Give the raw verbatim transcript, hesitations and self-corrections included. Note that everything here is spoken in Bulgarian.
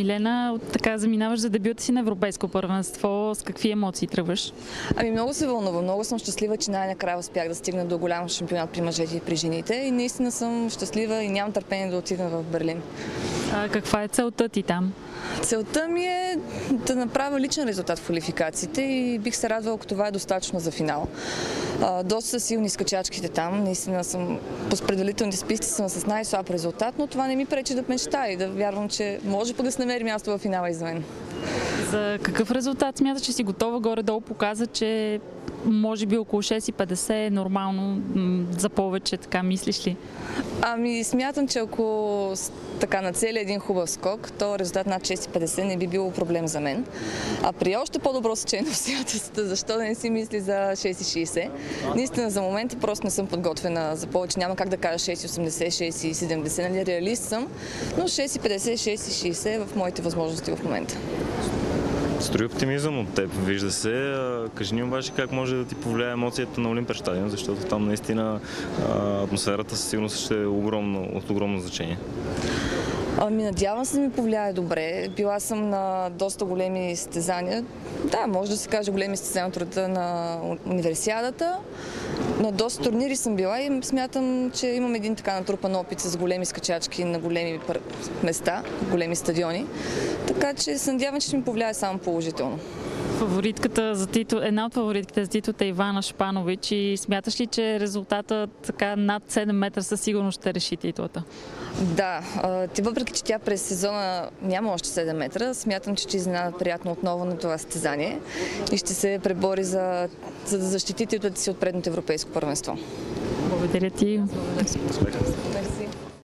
Милена, така заминаваш за дебюта си на Европейско първенство. С какви емоции тръгваш? Ами много се вълнувам, много съм щастлива, че най-накрая успях да стигна до голям шампионат при мъжете и при жените и наистина съм щастлива и нямам търпение да отида в Берлин. А каква е целта ти там? Целта ми е да направя личен резултат в квалификациите и бих се радвала, ако това е достатъчно за финал. А, доста са силни скачачките там, наистина съм по предварителните списъци съм с най-слаб резултат, но това не ми пречи да мечтая и да вярвам, че може пък да се намери място в финала и за мен. За какъв резултат смяташ, че си готова? Горе-долу показа, че може би около шест и петдесет е нормално за повече, така мислиш ли? Ами смятам, че ако така на целия един хубав скок, то резултат над шест и петдесет не би било проблем за мен. А при още по-добро сечение на обстоятелствата, защо да не си мисли за шест и шейсет? Наистина за момента просто не съм подготвена за повече. Няма как да кажа шест и осемдесет, шест и седемдесет, нали, реалист съм, но шест и петдесет, шест и шейсет е в моите възможности в момента. Строи оптимизъм от теб, вижда се. Кажи ни обаче как може да ти повлияе емоцията на Олимпия стадион, защото там наистина атмосферата със сигурност ще е огромно, от огромно значение. Ами надявам се да ми повлияе добре. Била съм на доста големи състезания. Да, може да се каже големи състезания от рода на универсиадата. На доста турнири съм била и смятам, че имам един така натрупан опит с големи скачачки на големи места, големи стадиони. Така че се надявам, че ще ми повлияе само положително. Фаворитката за титул, една от фаворитките за титлата е Ивана Шпанович и смяташ ли, че резултатът така над седем метра със сигурност ще реши титлата? Да, ти въпреки че тя през сезона няма още седем метра, смятам, че ще изненада приятно отново на това състезание и ще се пребори за, за да защити титлата си от предното европейско първенство. Благодаря ти. Благодаря.